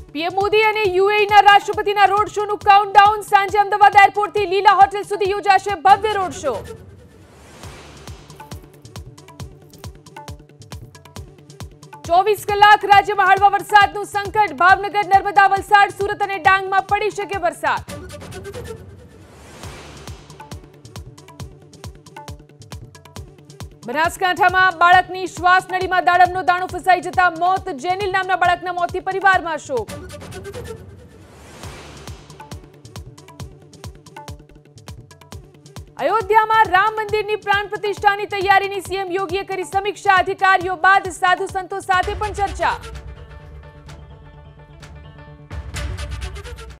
PM Modi અને યુએઈના રાષ્ટ્રપતિના road શોનું કાઉન્ટડાઉન સાંજે અમદાવાદ એરપોર્ટથી લીલા હોટેલ સુધી યોજાશે ભવ્ય રોડ શો। 24 કલાક રાજ્યમાં હળવા વરસાદનું સંકટ। ભાવનગર, નર્મદા, વલસાડ, સુરત અને ડાંગમાં પડી શકે વરસાદ। બનાસકાંઠામાં બાળકની શ્વાસ નળીમાં દાડમનો દાણો ફસાઈ જતા મોત। જેનિલ નામના બાળકના મોતથી પરિવારમાં શોક। અયોધ્યામાં રામ મંદિરની પ્રાણ પ્રતિષ્ઠાની તૈયારીની સીએમ યોગીએ કરી સમીક્ષા। અધિકારીઓ બાદ સાધુ સંતો સાથે પણ ચર્ચા।